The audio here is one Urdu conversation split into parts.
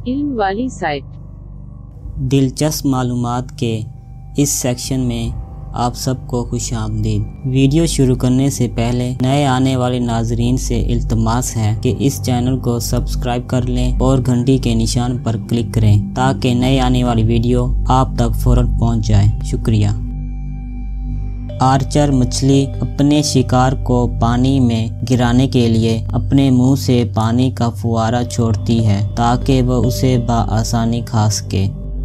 علم والی سائٹ۔ دلچسپ معلومات کے اس سیکشن میں آپ سب کو خوش آمدید۔ ویڈیو شروع کرنے سے پہلے نئے آنے والے ناظرین سے التماس ہے کہ اس چینل کو سبسکرائب کر لیں اور گھنٹی کے نشان پر کلک کریں تاکہ نئے آنے والی ویڈیو آپ تک فوراً پہنچ جائے۔ شکریہ۔ آرچر مچھلی اپنے شکار کو پانی میں گرانے کے لیے اپنے منہ سے پانی کا فوارہ چھوڑتی ہے تاکہ وہ اسے بآسانی کھا سکے۔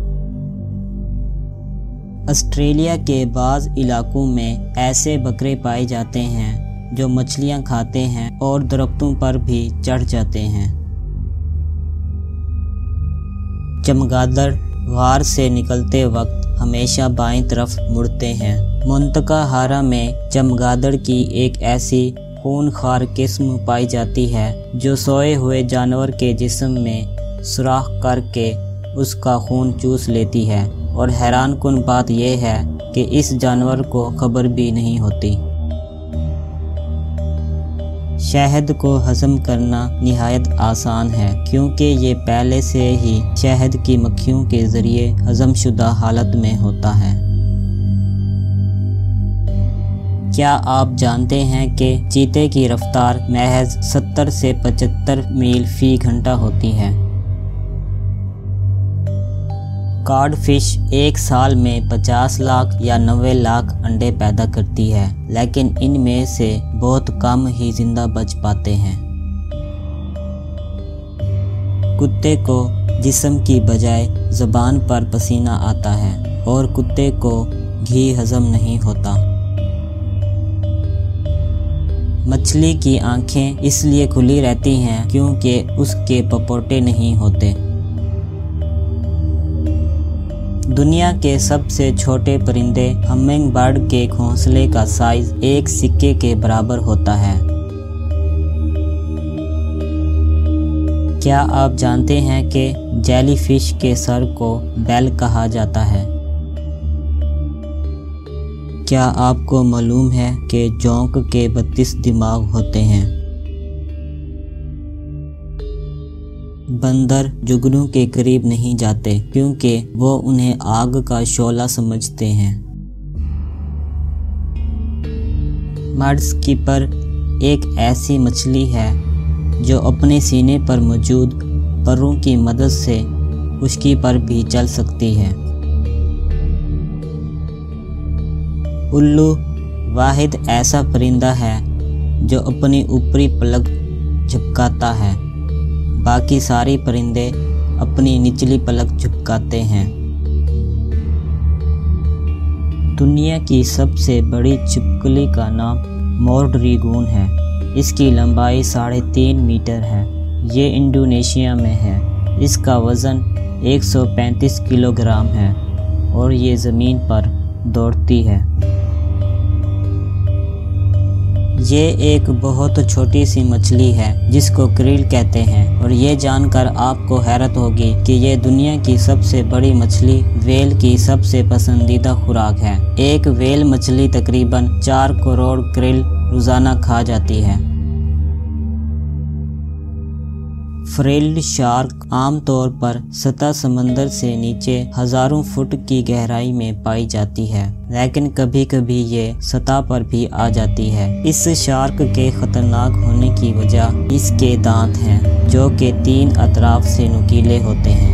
آسٹریلیا کے بعض علاقوں میں ایسے بکرے پائے جاتے ہیں جو مچھلیاں کھاتے ہیں اور درختوں پر بھی چڑھ جاتے ہیں۔ چمگادڑ غار سے نکلتے وقت ہمیشہ بائیں طرف مڑتے ہیں۔ منطقہ ہارا میں چمگادڑ کی ایک ایسی خونخوار قسم پائی جاتی ہے جو سوئے ہوئے جانور کے جسم میں سوراخ کر کے اس کا خون چوس لیتی ہے، اور حیران کن بات یہ ہے کہ اس جانور کو خبر بھی نہیں ہوتی۔ شہد کو ہضم کرنا نہایت آسان ہے کیونکہ یہ پہلے سے ہی شہد کی مکھیوں کے ذریعے ہضم شدہ حالت میں ہوتا ہے۔ کیا آپ جانتے ہیں کہ چیتے کی رفتار محض 70 سے 75 میل فی گھنٹہ ہوتی ہے؟ کارڈ فش ایک سال میں 50 لاکھ یا 90 لاکھ انڈے پیدا کرتی ہے، لیکن ان میں سے بہت کم ہی زندہ بچ پاتے ہیں۔ کتے کو جسم کی بجائے زبان پر پسینہ آتا ہے اور کتے کو گھی ہضم نہیں ہوتا۔ مچھلی کی آنکھیں اس لیے کھلی رہتی ہیں کیونکہ اس کے پپوٹے نہیں ہوتے۔ دنیا کے سب سے چھوٹے پرندے ہمنگ برڈ کے گھونسلے کا سائز ایک سکے کے برابر ہوتا ہے۔ کیا آپ جانتے ہیں کہ جیلی فش کے سر کو بیل کہا جاتا ہے؟ کیا آپ کو معلوم ہے کہ جونک کے 32 دماغ ہوتے ہیں؟ بندر جگنوں کے قریب نہیں جاتے کیونکہ وہ انہیں آگ کا شعلہ سمجھتے ہیں۔ مڈ اسکیپر ایک ایسی مچھلی ہے جو اپنے سینے پر موجود پروں کی مدد سے خشکی پر بھی چل سکتی ہے۔ الو واحد ایسا پرندہ ہے جو اپنی اوپری پلک جھپکاتا ہے، باقی سارے پرندے اپنی نچلی پلک جھپکاتے ہیں۔ دنیا کی سب سے بڑی چھپکلی کا نام مورڈریگون ہے۔ اس کی لمبائی 3.5 میٹر ہے۔ یہ انڈونیشیا میں ہے۔ اس کا وزن 135 کلو گرام ہے اور یہ زمین پر دوڑتی ہے۔ یہ ایک بہت چھوٹی سی مچھلی ہے جس کو کریل کہتے ہیں، اور یہ جان کر آپ کو حیرت ہوگی کہ یہ دنیا کی سب سے بڑی مچھلی ویل کی سب سے پسندیدہ خوراک ہے۔ ایک ویل مچھلی تقریباً 4 کروڑ کریل روزانہ کھا جاتی ہے۔ فریلڈ شارک عام طور پر سطح سمندر سے نیچے ہزاروں فٹ کی گہرائی میں پائی جاتی ہے، لیکن کبھی کبھی یہ سطح پر بھی آ جاتی ہے۔ اس شارک کے خطرناک ہونے کی وجہ اس کے دانت ہیں جو کہ 3 اطراف سے نوکیلے ہوتے ہیں۔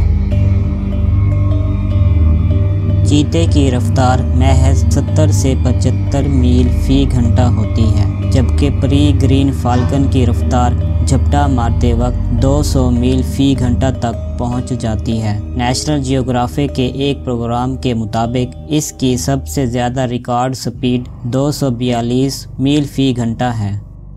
چیتے کی رفتار محض 70 سے 75 میل فی گھنٹہ ہوتی ہے، جبکہ پری گرین فالکن کی رفتار جھپٹا مارتے وقت 200 میل فی گھنٹہ تک پہنچ جاتی ہے۔ نیشنل جیوگرافک کے ایک پروگرام کے مطابق اس کی سب سے زیادہ ریکارڈ سپیڈ 242 میل فی گھنٹہ ہے۔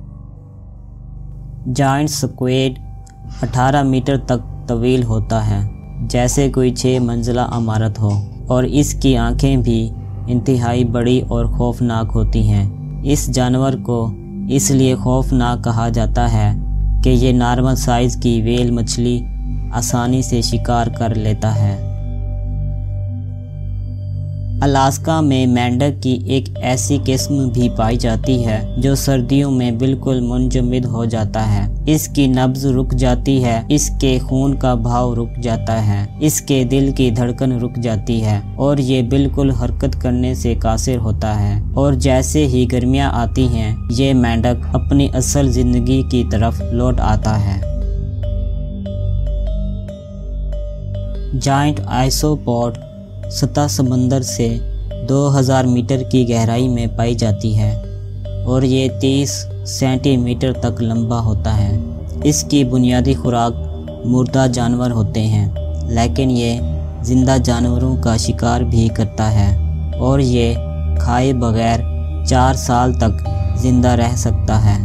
جائنٹ سکویڈ 18 میٹر تک طویل ہوتا ہے، جیسے کوئی 6 منزلہ عمارت ہو، اور اس کی آنکھیں بھی انتہائی بڑی اور خوفناک ہوتی ہیں۔ اس جانور کو اس لیے خوفناک کہا جاتا ہے کہ یہ نارمل سائز کی ویل مچھلی آسانی سے شکار کر لیتا ہے۔ الاسکا میں مینڈک کی ایک ایسی قسم بھی پائی جاتی ہے جو سردیوں میں بالکل منجمد ہو جاتا ہے۔ اس کی نبض رک جاتی ہے، اس کے خون کا بہاؤ رک جاتا ہے، اس کے دل کی دھڑکن رک جاتی ہے اور یہ بالکل حرکت کرنے سے قاصر ہوتا ہے، اور جیسے ہی گرمیاں آتی ہیں یہ مینڈک اپنی اصل زندگی کی طرف لوٹ آتا ہے۔ جائنٹ آئسوپوڈ سطح سمندر سے 2000 میٹر کی گہرائی میں پائی جاتی ہے اور یہ 30 سینٹی میٹر تک لمبا ہوتا ہے۔ اس کی بنیادی خوراک مردہ جانور ہوتے ہیں، لیکن یہ زندہ جانوروں کا شکار بھی کرتا ہے اور یہ کھائے بغیر 4 سال تک زندہ رہ سکتا ہے۔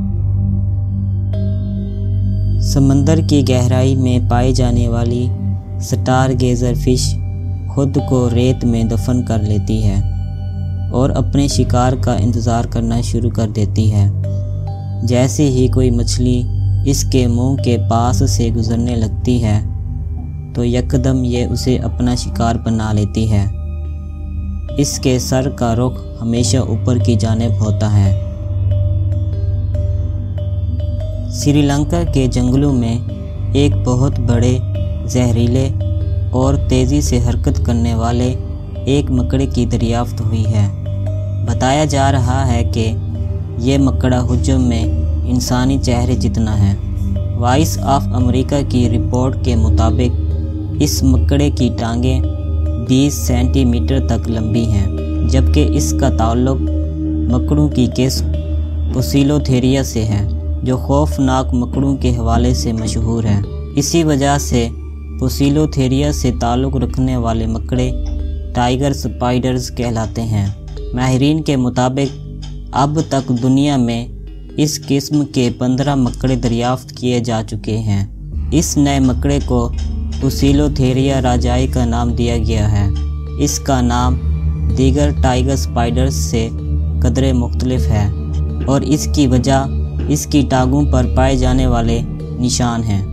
سمندر کی گہرائی میں پائی جانے والی سٹار گیزر فش خود کو ریت میں دفن کر لیتی ہے اور اپنے شکار کا انتظار کرنا شروع کر دیتی ہے۔ جیسے ہی کوئی مچھلی اس کے منہ کے پاس سے گزرنے لگتی ہے تو یکدم یہ اسے اپنا شکار بنا لیتی ہے۔ اس کے سر کا رخ ہمیشہ اوپر کی جانب ہوتا ہے۔ سری لنکا کے جنگلوں میں ایک بہت بڑے، زہریلے اور تیزی سے حرکت کرنے والے ایک مکڑے کی دریافت ہوئی ہے۔ بتایا جا رہا ہے کہ یہ مکڑا حجم میں انسانی چہرے جتنا ہے۔ وائس آف امریکہ کی رپورٹ کے مطابق اس مکڑے کی ٹانگیں 20 سینٹی میٹر تک لمبی ہیں، جبکہ اس کا تعلق مکڑوں کی قسم پوسیلوتھیریا سے ہے، جو خوفناک مکڑوں کے حوالے سے مشہور ہے۔ اسی وجہ سے پوسیلوتھیریا سے تعلق رکھنے والے مکڑے ٹائیگر سپائڈرز کہلاتے ہیں۔ ماہرین کے مطابق اب تک دنیا میں اس قسم کے 15 مکڑے دریافت کیے جا چکے ہیں۔ اس نئے مکڑے کو پوسیلوتھیریا راجائی کا نام دیا گیا ہے۔ اس کا نام دیگر ٹائیگر سپائڈرز سے قدرے مختلف ہے اور اس کی وجہ اس کی ٹانگوں پر پائے جانے والے نشان ہیں۔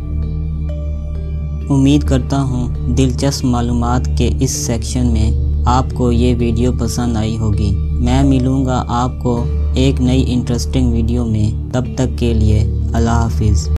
امید کرتا ہوں دلچسپ معلومات کے اس سیکشن میں آپ کو یہ ویڈیو پسند آئی ہوگی۔ میں ملوں گا آپ کو ایک نئی انٹرسٹنگ ویڈیو میں، تب تک کے لیے اللہ حافظ۔